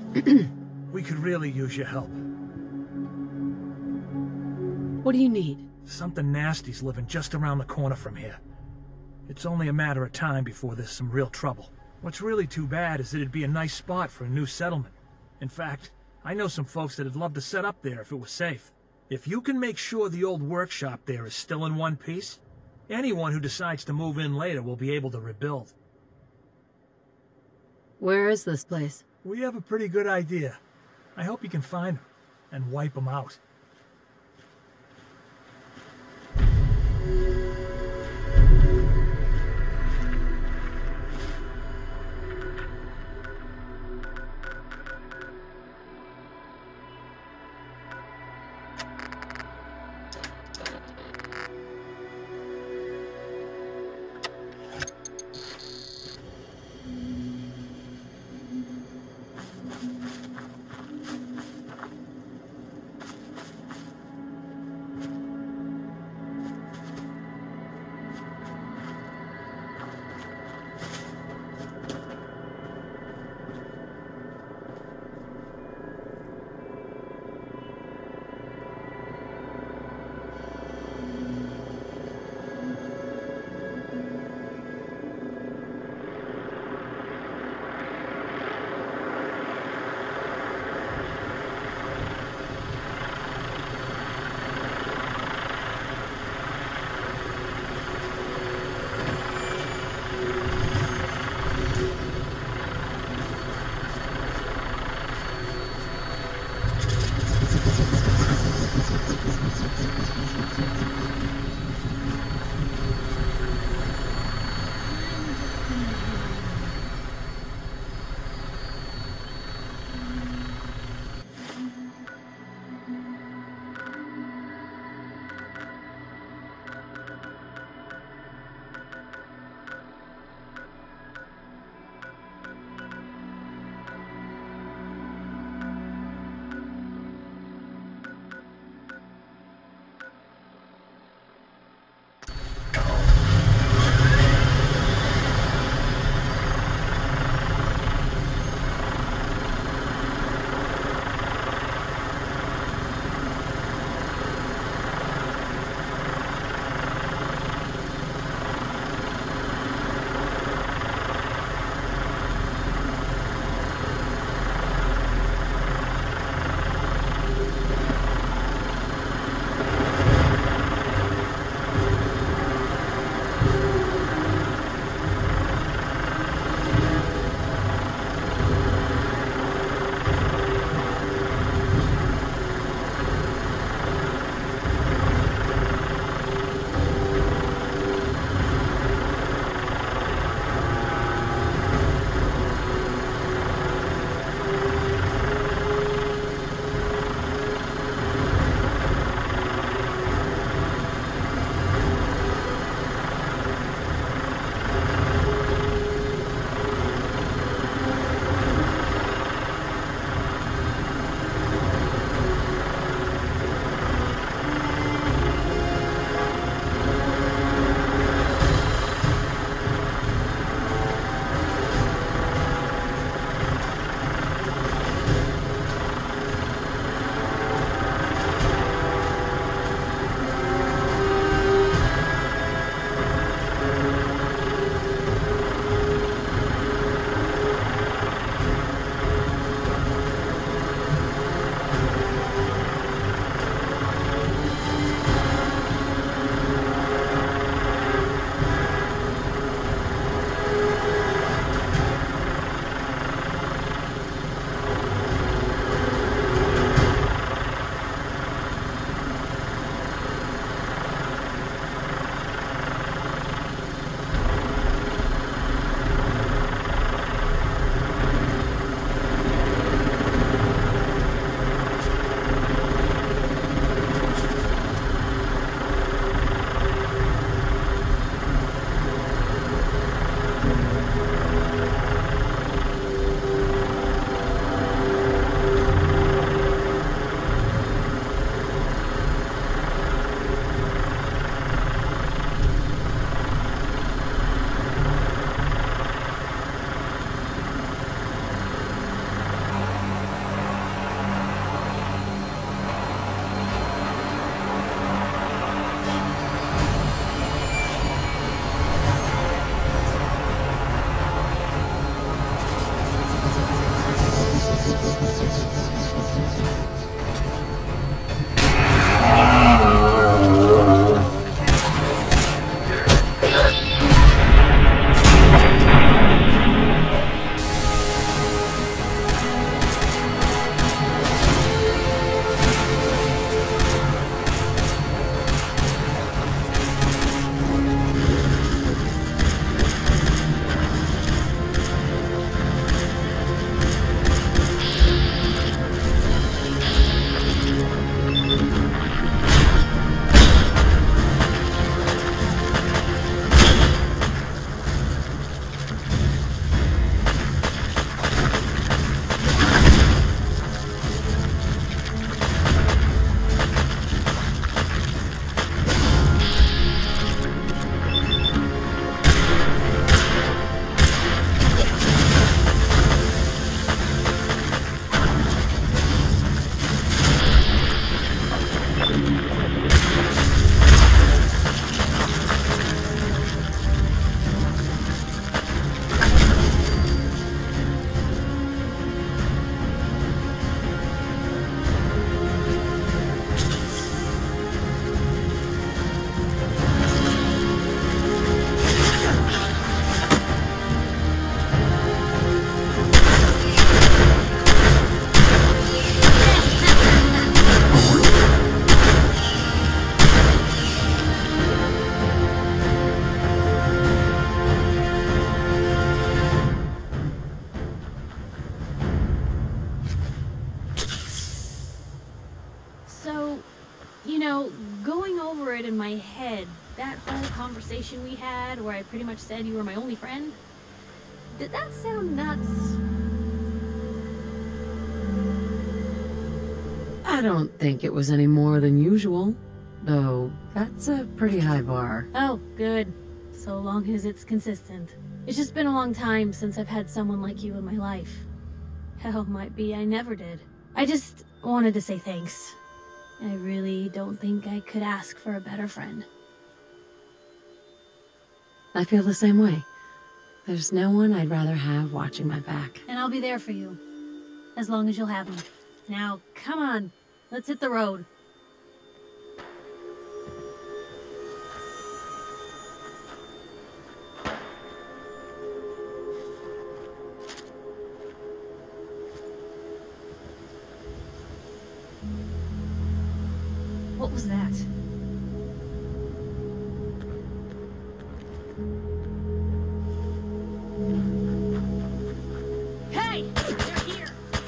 We could really use your help. What do you need? Something nasty's living just around the corner from here. It's only a matter of time before there's some real trouble. What's really too bad is that it'd be a nice spot for a new settlement. In fact, I know some folks that'd love to set up there if it was safe. If you can make sure the old workshop there is still in one piece, anyone who decides to move in later will be able to rebuild. Where is this place? We have a pretty good idea. I hope you can find them and wipe them out. my head. That whole conversation we had where I pretty much said you were my only friend. Did that sound nuts? I don't think it was any more than usual. Though, that's a pretty high bar. Oh, good. So long as it's consistent. It's just been a long time since I've had someone like you in my life. Hell, might be I never did. I just wanted to say thanks. I really don't think I could ask for a better friend. I feel the same way. There's no one I'd rather have watching my back. And I'll be there for you. As long as you'll have me. Now, come on. Let's hit the road. What was that? Hey! They're here!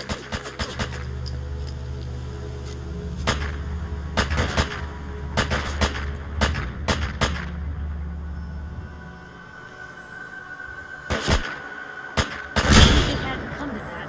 It hadn't come to that.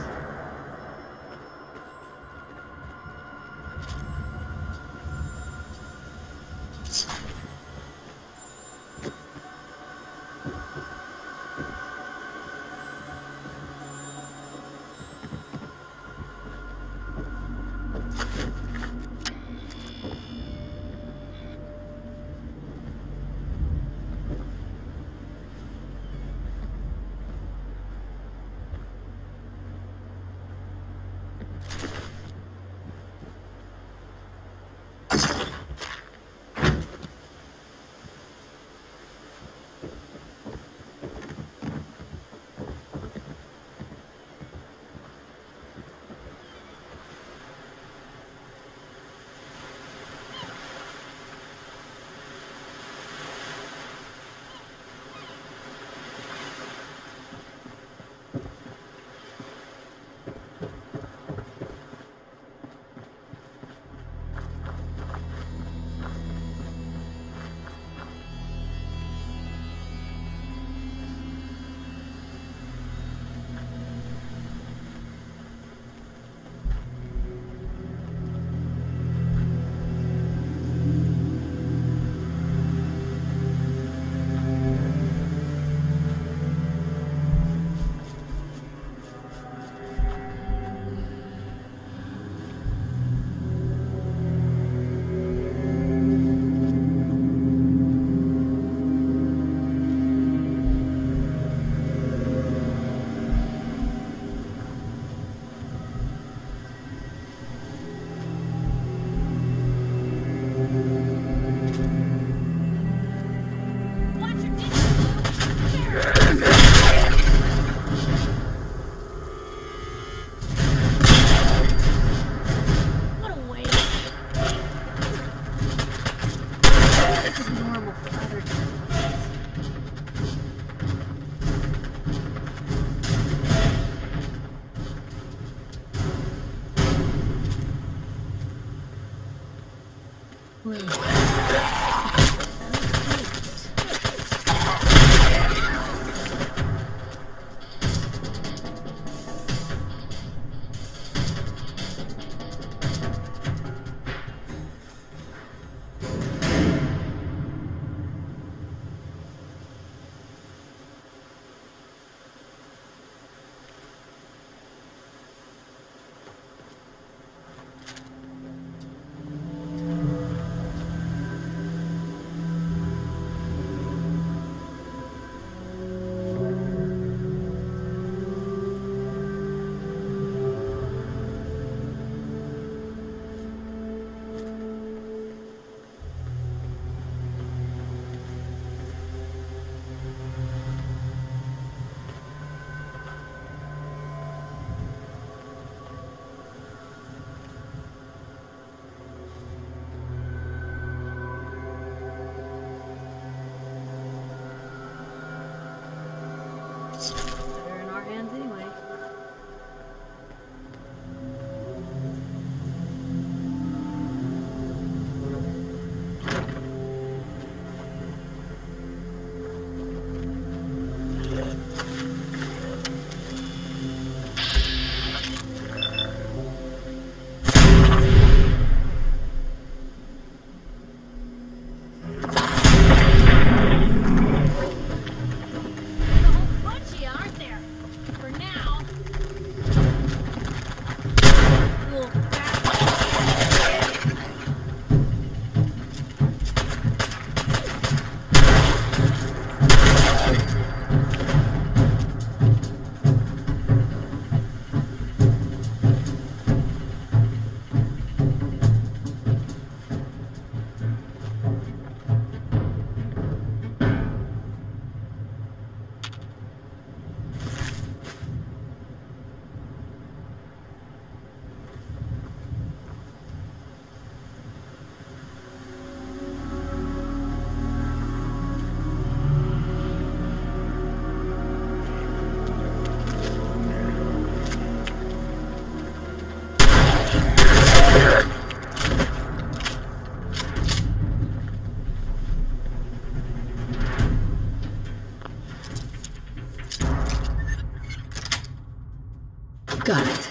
Got it.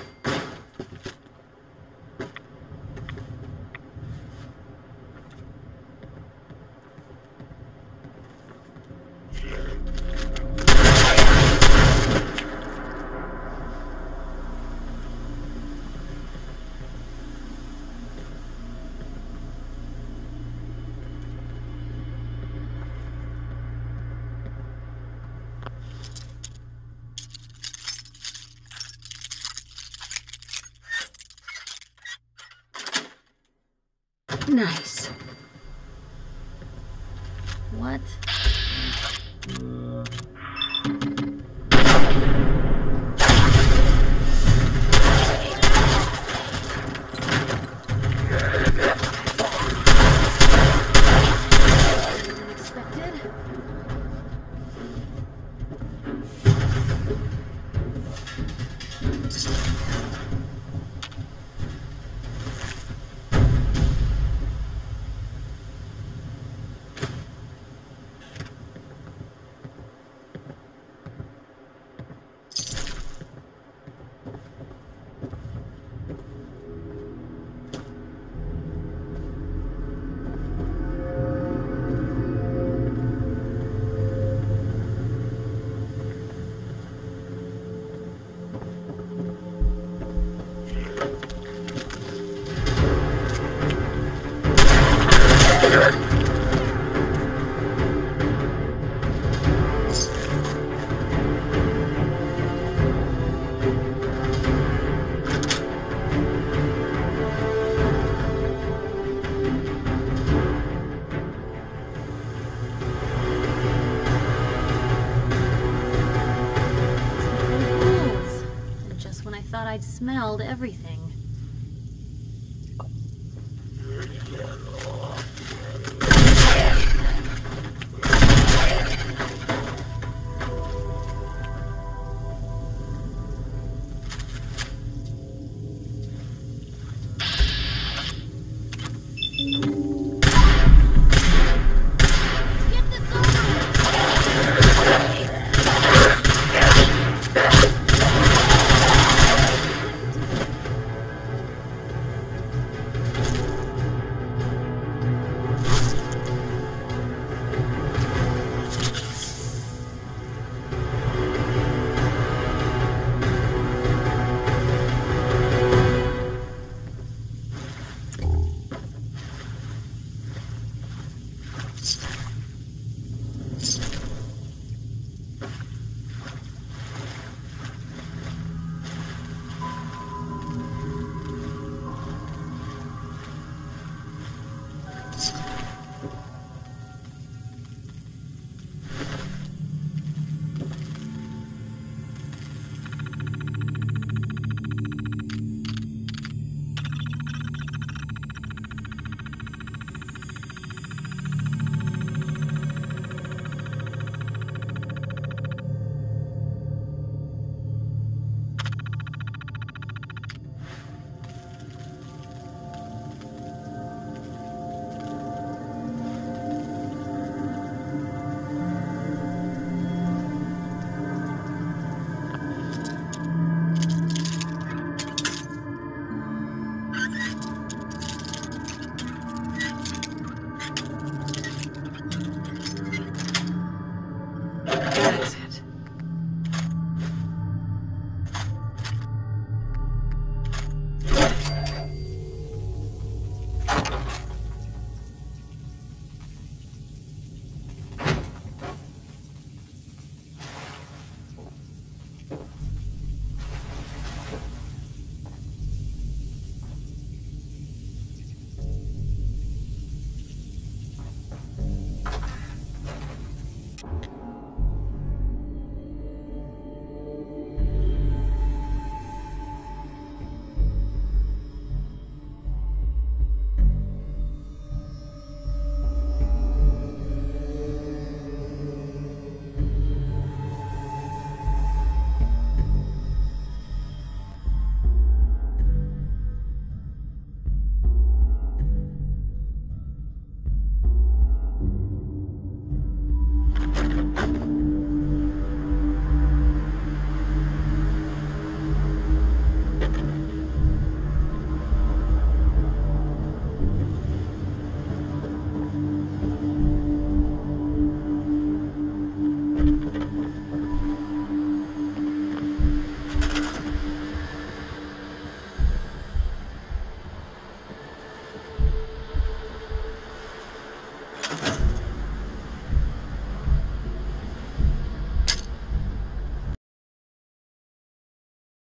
Nice. What? Unexpected? I'd smelled everything.